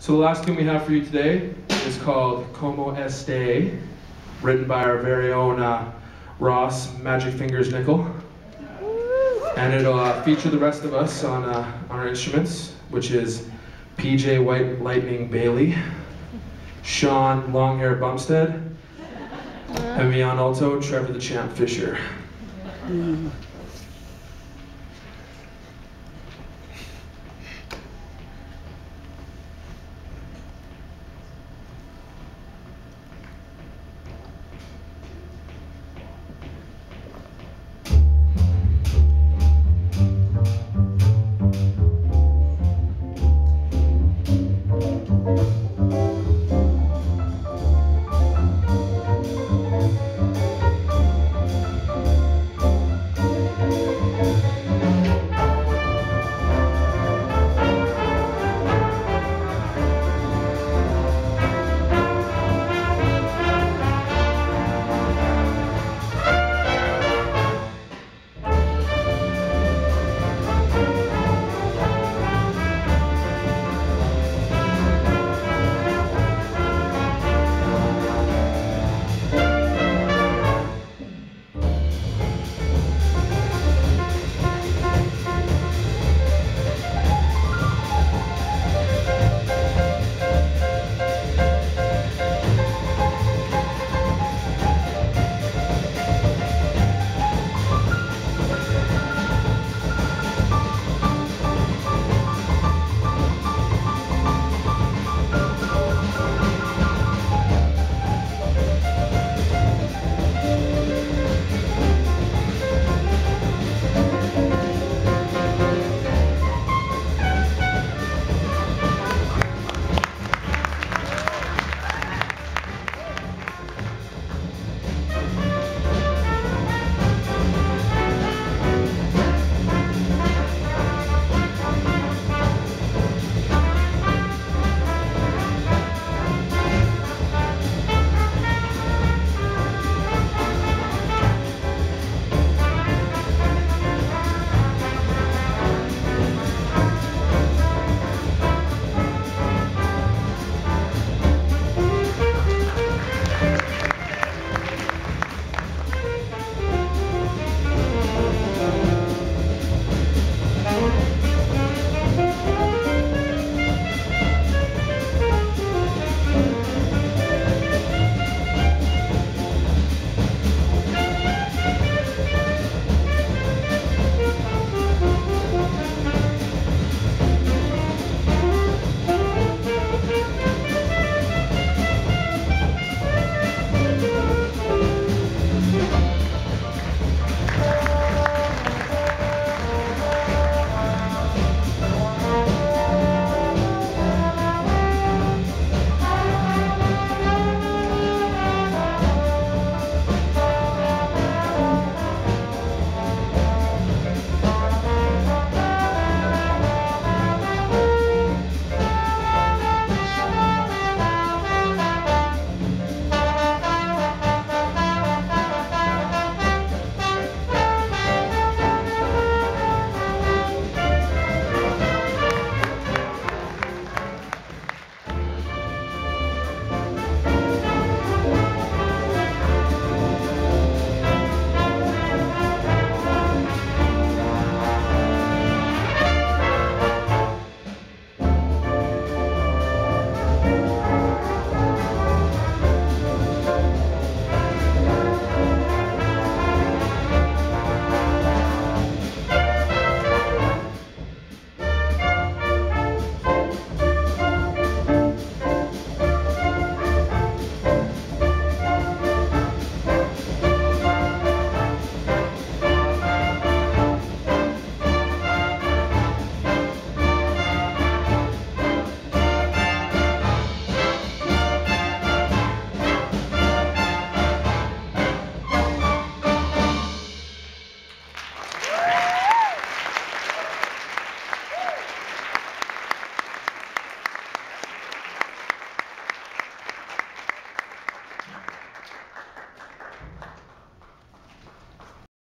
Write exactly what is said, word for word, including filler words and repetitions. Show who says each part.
Speaker 1: So the last tune we have for you today is called Como Este, written by our very own uh, Ross Magic Fingers Nickel. And it'll uh, feature the rest of us on, uh, on our instruments, which is P J White Lightning Bailey, Sean Longhair Bumstead, and me on alto, Trevor the Champ Fisher. Mm.